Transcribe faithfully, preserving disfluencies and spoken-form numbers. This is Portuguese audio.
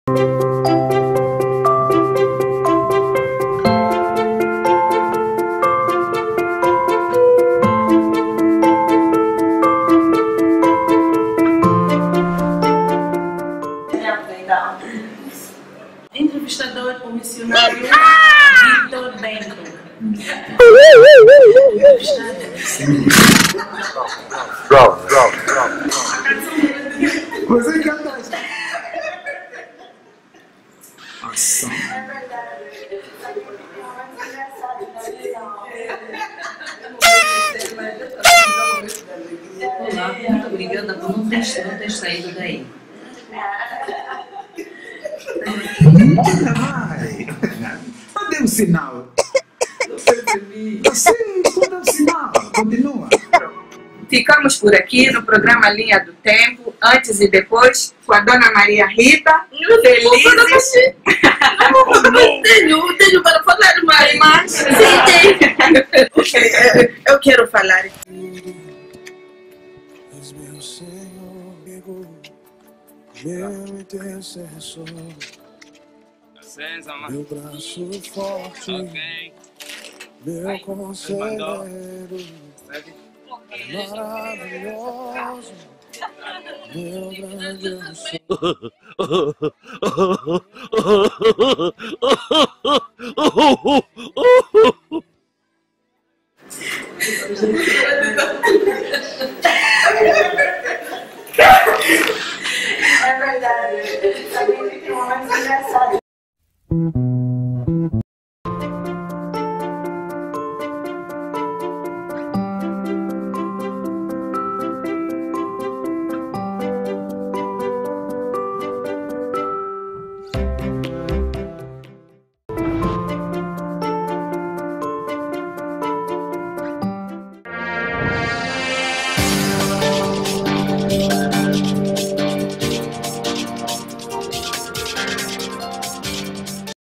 Entrevistador, o missionário Victor Bento. Bravo, bravo, bravo. Você canta isso. Ação. Olá, muito obrigada por não ter, não ter saído daí. Ai, dê um sinal. Você dê um sinal. Continua. Ficamos por aqui no programa Linha do Tempo, antes e depois, com a Dona Maria Rita. Felizes. Não tenho, tenho para falar mais. Mas, sim, tem. Eu quero falar. És meu Senhor, meu intercessor, meu braço forte, okay. Meu conselheiro, maravilhoso, meu grande sonho. É verdade.